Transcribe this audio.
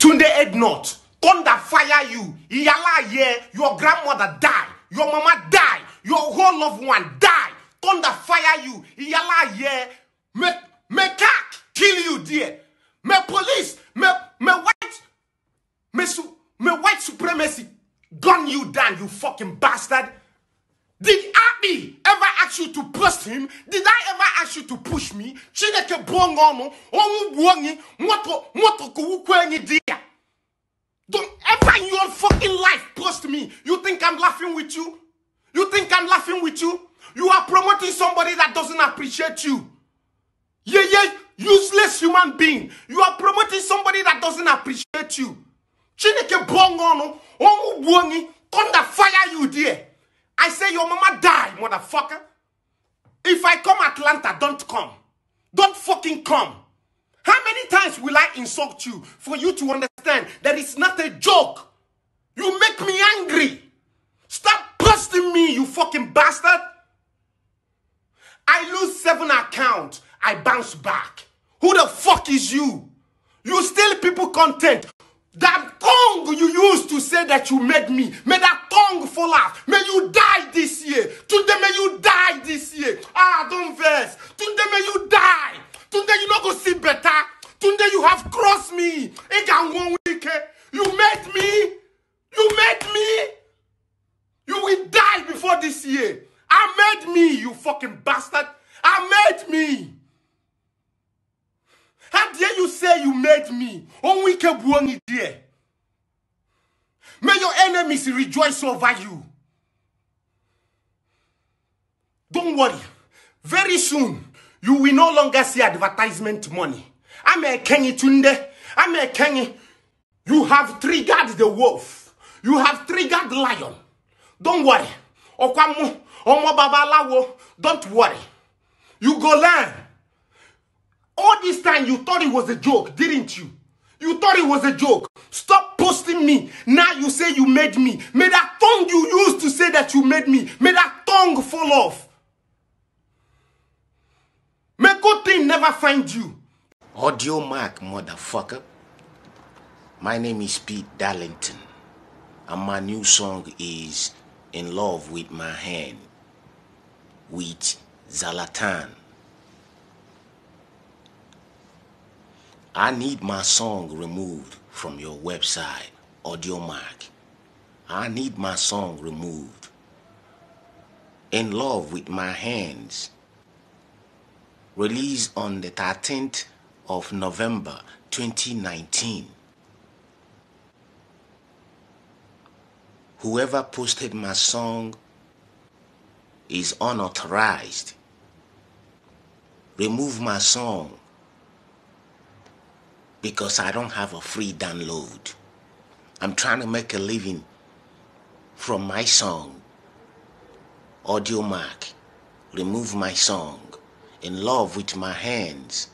Tunde Ednot, thunder fire you. Iyala ye, your grandmother die. Your mama die. Your whole loved one die. Thunder fire you. Iyala ye, me kak kill you dear. Me police, me white supremacy gun you down, you fucking bastard. Did Abi ever ask you to post him? Did I ever ask you to push me? Chineke bongono, omu buongi, moto kuwukwengi dia. Don't ever in your fucking life post me. You think I'm laughing with you? You think I'm laughing with you? You are promoting somebody that doesn't appreciate you. Yeah, useless human being. You are promoting somebody that doesn't appreciate you. Chineke bongono, omu buongi, thunder fire you there. I say your mama die, motherfucker. If I come Atlanta, don't come. Don't fucking come. How many times will I insult you for you to understand that it's not a joke? You make me angry. Stop busting me, you fucking bastard. I lose 7 accounts. I bounce back. Who the fuck is you? You steal people content. That tongue you used to say that you made me, may that tongue fall off. May you die this year. Today may you die this year. Ah, don't vex. Today may you die. Today you not go see better. Today you have crossed me. You made me. You made me. You will die before this year. I made me, you fucking bastard. I made me. How dare you say you made me? May your enemies rejoice over you. Don't worry. Very soon, you will no longer see advertisement money. I'm a Kenny Tunde. I'm a Kenny. You have triggered the wolf. You have triggered the lion. Don't worry. Okwamu, Omo Babalawo. Don't worry. You go learn. All this time you thought it was a joke, didn't you? You thought it was a joke. Stop posting me. Now you say you made me. May that tongue you used to say that you made me, may that tongue fall off. May good thing never find you. Audiomack, motherfucker. My name is Pete Darlington, and my new song is In Love With My Hand with Zlatan. I need my song removed from your website, Audiomack. I need my song removed. In Love With My Hands, released on the 13th of November 2019. Whoever posted my song is unauthorized. Remove my song, because I don't have a free download. I'm trying to make a living from my song. Audiomack, remove my song. In Love With My Hands